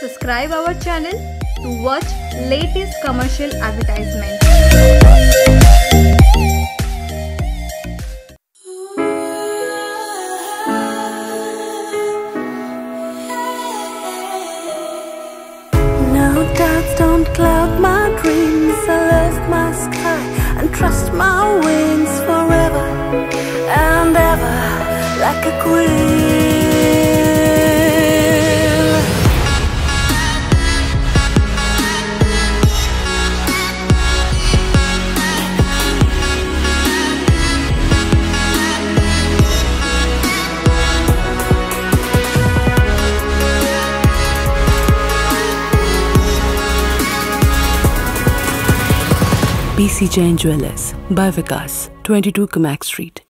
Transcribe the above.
subscribe our channel to watch latest commercial advertisements. No doubts don't cloud my dreams. I love my sky and trust my wings forever and ever, like a queen. BC Jain Jewellers by Vikas, 22 Kamak Street.